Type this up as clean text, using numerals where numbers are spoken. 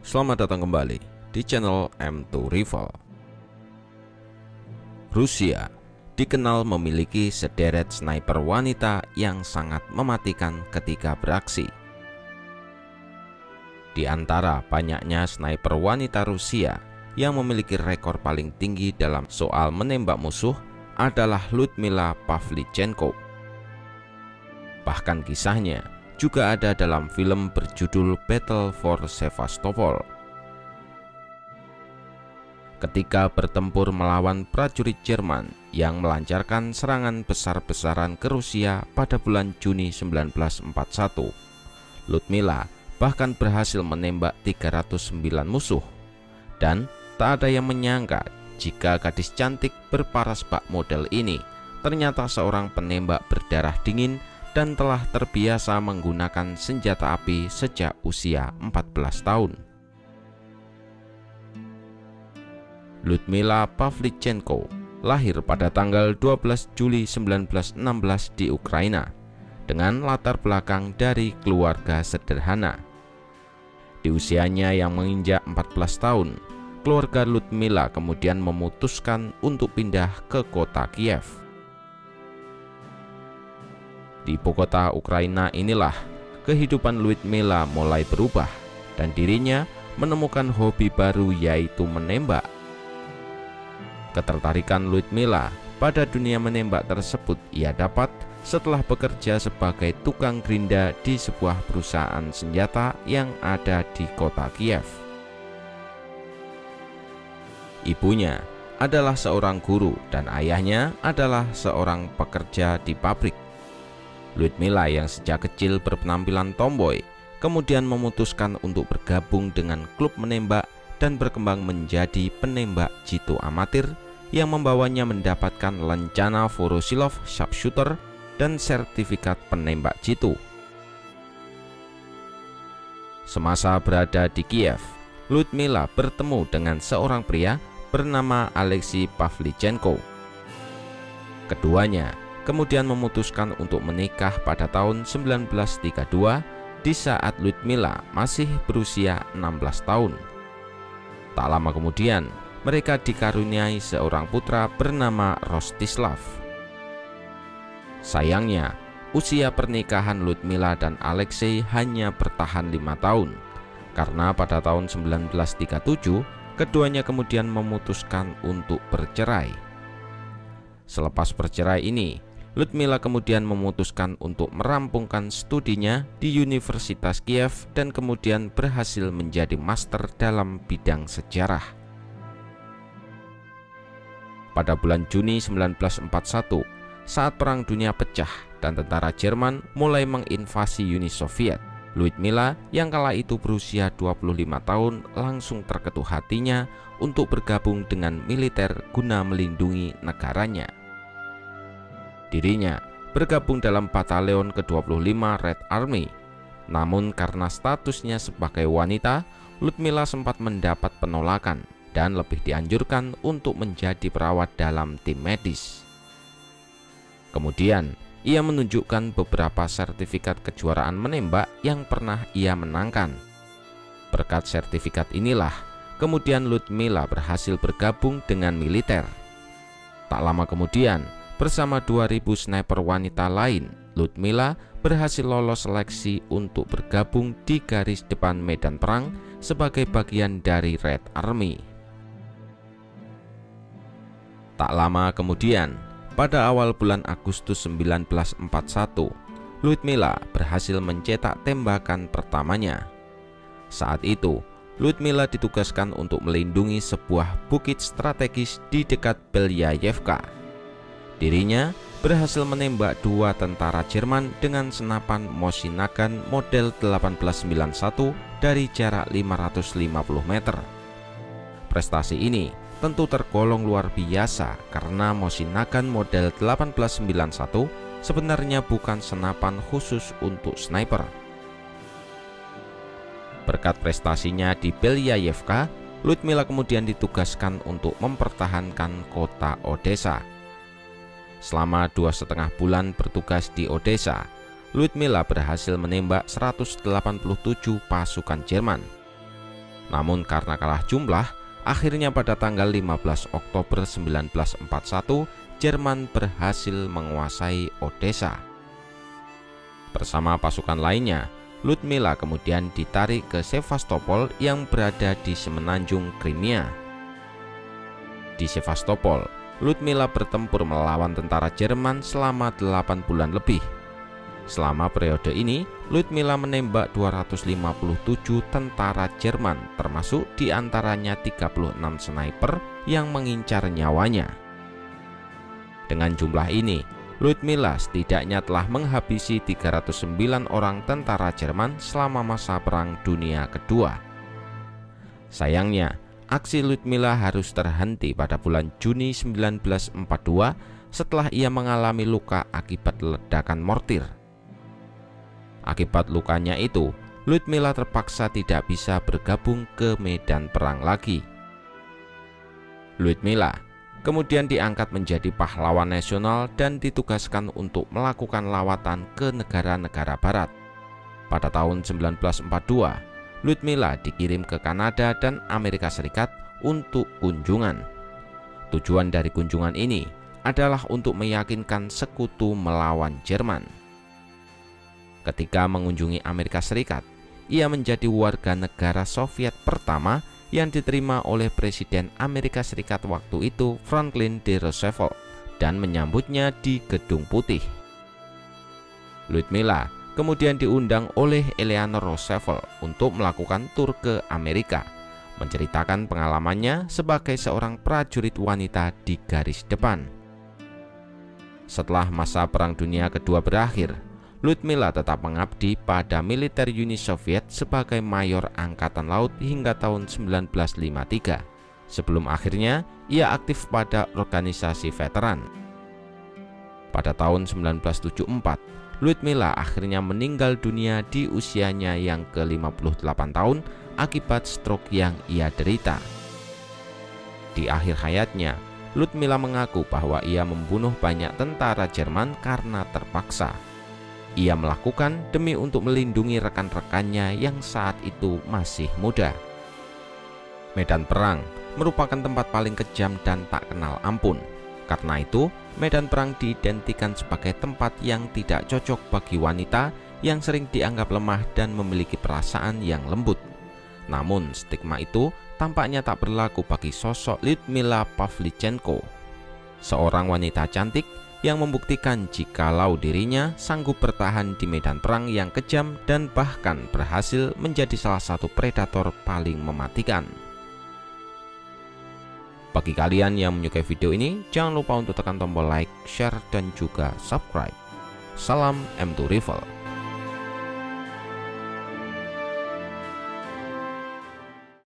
Selamat datang kembali di channel M2 Rival. Rusia dikenal memiliki sederet sniper wanita yang sangat mematikan ketika beraksi. Di antara banyaknya sniper wanita Rusia yang memiliki rekor paling tinggi dalam soal menembak musuh adalah Lyudmila Pavlichenko. Bahkan kisahnya juga ada dalam film berjudul Battle for Sevastopol. Ketika bertempur melawan prajurit Jerman yang melancarkan serangan besar-besaran ke Rusia pada bulan Juni 1941, Lyudmila bahkan berhasil menembak 309 musuh. Dan tak ada yang menyangka jika gadis cantik berparas bak model ini ternyata seorang penembak berdarah dingin dan telah terbiasa menggunakan senjata api sejak usia 14 tahun. Lyudmila Pavlichenko lahir pada tanggal 12 Juli 1916 di Ukraina dengan latar belakang dari keluarga sederhana. Di usianya yang menginjak 14 tahun, keluarga Lyudmila kemudian memutuskan untuk pindah ke kota Kiev. Di ibu kota Ukraina inilah kehidupan Lyudmila mulai berubah dan dirinya menemukan hobi baru, yaitu menembak. Ketertarikan Lyudmila pada dunia menembak tersebut ia dapat setelah bekerja sebagai tukang gerinda di sebuah perusahaan senjata yang ada di kota Kiev. Ibunya adalah seorang guru dan ayahnya adalah seorang pekerja di pabrik. Lyudmila yang sejak kecil berpenampilan tomboy kemudian memutuskan untuk bergabung dengan klub menembak dan berkembang menjadi penembak jitu amatir yang membawanya mendapatkan lencana Voroshilov Sharpshooter dan sertifikat penembak jitu. Semasa berada di Kiev, Lyudmila bertemu dengan seorang pria bernama Alexei Pavlichenko. Keduanya kemudian memutuskan untuk menikah pada tahun 1932 di saat Lyudmila masih berusia 16 tahun. Tak lama kemudian, mereka dikaruniai seorang putra bernama Rostislav. Sayangnya, usia pernikahan Lyudmila dan Alexei hanya bertahan 5 tahun, karena pada tahun 1937, keduanya kemudian memutuskan untuk bercerai. Selepas bercerai ini, Lyudmila kemudian memutuskan untuk merampungkan studinya di Universitas Kiev dan kemudian berhasil menjadi master dalam bidang sejarah. Pada bulan Juni 1941, saat Perang Dunia pecah dan tentara Jerman mulai menginvasi Uni Soviet, Lyudmila yang kala itu berusia 25 tahun langsung terketuh hatinya untuk bergabung dengan militer guna melindungi negaranya. Dirinya bergabung dalam batalion ke-25 Red Army. Namun karena statusnya sebagai wanita, Lyudmila sempat mendapat penolakan dan lebih dianjurkan untuk menjadi perawat dalam tim medis. Kemudian, ia menunjukkan beberapa sertifikat kejuaraan menembak yang pernah ia menangkan. Berkat sertifikat inilah, kemudian Lyudmila berhasil bergabung dengan militer. Tak lama kemudian, bersama 2000 sniper wanita lain, Lyudmila berhasil lolos seleksi untuk bergabung di garis depan medan perang sebagai bagian dari Red Army. Tak lama kemudian, pada awal bulan Agustus 1941, Lyudmila berhasil mencetak tembakan pertamanya. Saat itu, Lyudmila ditugaskan untuk melindungi sebuah bukit strategis di dekat Belyayevka. Dirinya berhasil menembak 2 tentara Jerman dengan senapan Mosin Nagant model 1891 dari jarak 550 meter. Prestasi ini tentu tergolong luar biasa karena Mosin Nagant model 1891 sebenarnya bukan senapan khusus untuk sniper. Berkat prestasinya di Belyayevka, Lyudmila kemudian ditugaskan untuk mempertahankan kota Odessa. Selama 2,5 bulan bertugas di Odessa, Lyudmila berhasil menembak 187 pasukan Jerman. Namun karena kalah jumlah, akhirnya pada tanggal 15 Oktober 1941, Jerman berhasil menguasai Odessa. Bersama pasukan lainnya, Ludmila kemudian ditarik ke Sevastopol yang berada di semenanjung Crimea. Di Sevastopol, Ludmila bertempur melawan tentara Jerman selama 8 bulan lebih. Selama periode ini, Ludmila menembak 257 tentara Jerman, termasuk diantaranya 36 sniper yang mengincar nyawanya. Dengan jumlah ini, Ludmila setidaknya telah menghabisi 309 orang tentara Jerman selama masa Perang Dunia Kedua. Sayangnya, aksi Ludmila harus terhenti pada bulan Juni 1942 setelah ia mengalami luka akibat ledakan mortir. Akibat lukanya itu, Ludmila terpaksa tidak bisa bergabung ke medan perang lagi. Ludmila kemudian diangkat menjadi pahlawan nasional dan ditugaskan untuk melakukan lawatan ke negara-negara barat. Pada tahun 1942, Ludmila dikirim ke Kanada dan Amerika Serikat untuk kunjungan. Tujuan dari kunjungan ini adalah untuk meyakinkan sekutu melawan Jerman. Ketika mengunjungi Amerika Serikat, ia menjadi warga negara Soviet pertama yang diterima oleh Presiden Amerika Serikat waktu itu, Franklin D. Roosevelt, dan menyambutnya di Gedung Putih. Ludmila kemudian diundang oleh Eleanor Roosevelt untuk melakukan tur ke Amerika, menceritakan pengalamannya sebagai seorang prajurit wanita di garis depan. Setelah masa Perang Dunia Kedua berakhir, Ludmila tetap mengabdi pada militer Uni Soviet sebagai mayor angkatan laut hingga tahun 1953. Sebelum akhirnya ia aktif pada organisasi veteran. Pada tahun 1974, Ludmila akhirnya meninggal dunia di usianya yang ke-58 tahun akibat stroke yang ia derita. Di akhir hayatnya, Ludmila mengaku bahwa ia membunuh banyak tentara Jerman karena terpaksa. Ia melakukan demi untuk melindungi rekan-rekannya yang saat itu masih muda. Medan perang merupakan tempat paling kejam dan tak kenal ampun. Karena itu, medan perang diidentikan sebagai tempat yang tidak cocok bagi wanita yang sering dianggap lemah dan memiliki perasaan yang lembut. Namun, stigma itu tampaknya tak berlaku bagi sosok Ludmila Pavlichenko, seorang wanita cantik yang membuktikan jikalau dirinya sanggup bertahan di medan perang yang kejam dan bahkan berhasil menjadi salah satu predator paling mematikan. Bagi kalian yang menyukai video ini, jangan lupa untuk tekan tombol like, share, dan juga subscribe. Salam M2 Rival.